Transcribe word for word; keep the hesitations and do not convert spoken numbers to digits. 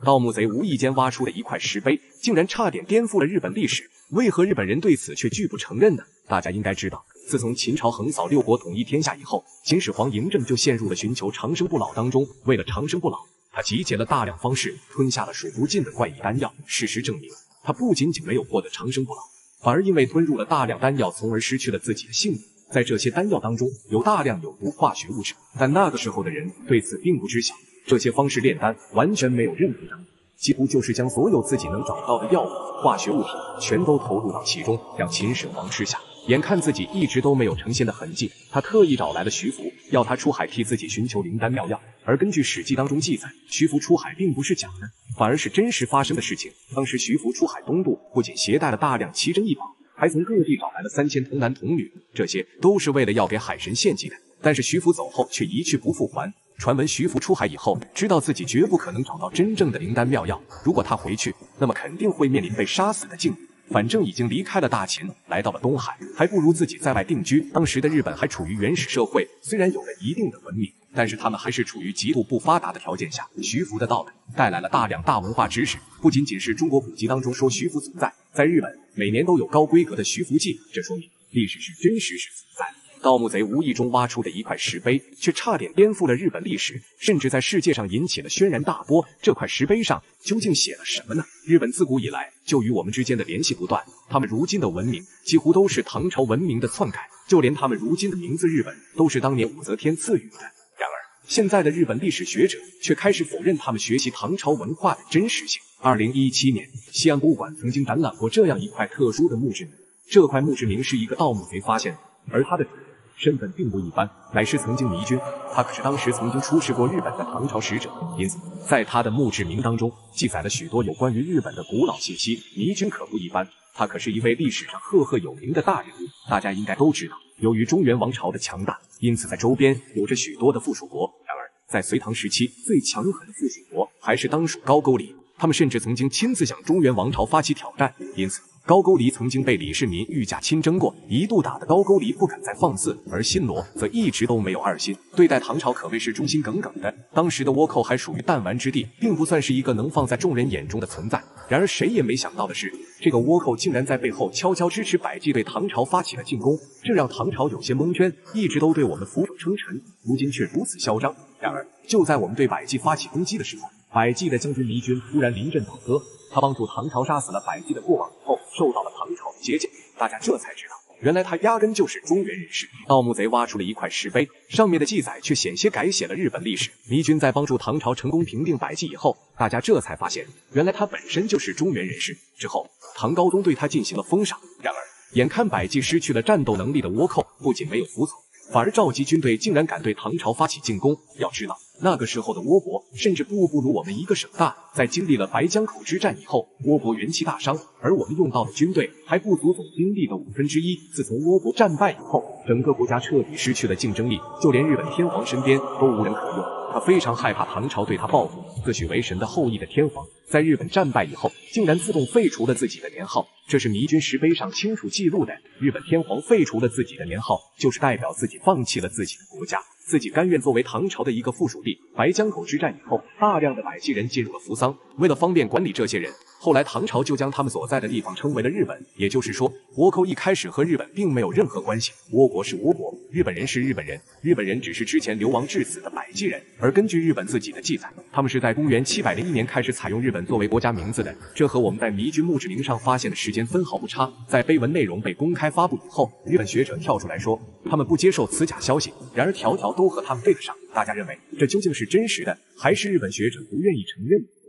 盗墓贼无意间挖出的一块石碑，竟然差点颠覆了日本历史。为何日本人对此却拒不承认呢？大家应该知道，自从秦朝横扫六国、统一天下以后，秦始皇嬴政就陷入了寻求长生不老当中。为了长生不老，他集结了大量方士，吞下了数不尽的怪异丹药。事实证明，他不仅仅没有获得长生不老，反而因为吞入了大量丹药，从而失去了自己的性命。在这些丹药当中，有大量有毒化学物质，但那个时候的人对此并不知晓。这些方士炼丹完全没有任何张力，几乎就是将所有自己能找到的药物、化学物品全都投入到其中，让秦始皇吃下。眼看自己一直都没有成仙的痕迹，他特意找来了徐福，要他出海替自己寻求灵丹妙药。而根据《史记》当中记载，徐福出海并不是假的，反而是真实发生的事情。当时徐福出海东渡，不仅携带了大量奇珍异宝，还从各地找来了三千童男童女，这些都是为了要给海神献祭的。但是徐福走后却一去不复还。传闻徐福出海以后，知道自己绝不可能找到真正的灵丹妙药，如果他回去，那么肯定会面临被杀死的境遇。反正已经离开了大秦，来到了东海，还不如自己在外定居。当时的日本还处于原始社会，虽然有了一定的文明，但是他们还是处于极度不发达的条件下。徐福的到来带来了大量大文化知识，不仅仅是中国古籍当中说徐福存在，在日本每年都有高规格的徐福记，这说明历史是真实是存在的。盗墓贼无意中挖出的一块石碑，却差点颠覆了日本历史，甚至在世界上引起了轩然大波。这块石碑上究竟写了什么呢？日本自古以来就与我们之间的联系不断，他们如今的文明几乎都是唐朝文明的篡改，就连他们如今的名字日本都是当年武则天赐予的。然而，现在的日本历史学者却开始否认他们学习唐朝文化的真实性。二零一七年，西安博物馆曾经展览过这样一块特殊的墓志铭，这块墓志铭是一个盗墓贼发现的，而他的主人身份并不一般，乃是曾经迷君，他可是当时曾经出使过日本的唐朝使者，因此在他的墓志铭当中记载了许多有关于日本的古老信息。迷君可不一般，他可是一位历史上赫赫有名的大人物，大家应该都知道，由于中原王朝的强大，因此在周边有着许多的附属国。然而在隋唐时期，最强狠的附属国还是当属高句丽，他们甚至曾经亲自向中原王朝发起挑战，因此高句丽曾经被李世民御驾亲征过，一度打得高句丽不敢再放肆，而新罗则一直都没有二心，对待唐朝可谓是忠心耿耿的。当时的倭寇还属于弹丸之地，并不算是一个能放在众人眼中的存在。然而谁也没想到的是，这个倭寇竟然在背后悄悄支持百济对唐朝发起了进攻，这让唐朝有些蒙圈，一直都对我们俯首称臣，如今却如此嚣张。然而就在我们对百济发起攻击的时候，百济的将军迷君突然临阵倒戈，他帮助唐朝杀死了百济的过往以后，受到了唐朝的接见。大家这才知道，原来他压根就是中原人士。盗墓贼挖出了一块石碑，上面的记载却险些改写了日本历史。迷君在帮助唐朝成功平定百济以后，大家这才发现，原来他本身就是中原人士。之后，唐高宗对他进行了封赏。然而，眼看百济失去了战斗能力的倭寇不仅没有服从，反而召集军队，竟然敢对唐朝发起进攻。要知道，那个时候的倭国甚至不不如我们一个省大，在经历了白江口之战以后，倭国元气大伤，而我们用到的军队还不足总兵力的五分之一。自从倭国战败以后，整个国家彻底失去了竞争力，就连日本天皇身边都无人可用。他非常害怕唐朝对他报复，自诩为神的后裔的天皇，在日本战败以后，竟然自动废除了自己的年号，这是迷君石碑上清楚记录的。日本天皇废除了自己的年号，就是代表自己放弃了自己的国家，自己甘愿作为唐朝的一个附属地。白江口之战以后，大量的百济人进入了扶桑，为了方便管理这些人，后来唐朝就将他们所在的地方称为了日本。也就是说，倭寇一开始和日本并没有任何关系，倭国是倭国，日本人是日本人，日本人只是之前流亡至此的百济人。而根据日本自己的记载，他们是在公元七百零一年开始采用日本作为国家名字的，这和我们在迷君墓志铭上发现的时间分毫不差。在碑文内容被公开发布以后，日本学者跳出来说，他们不接受此假消息，然而条条都和他们对得上。大家认为这究竟是真实的，还是日本学者不愿意承认？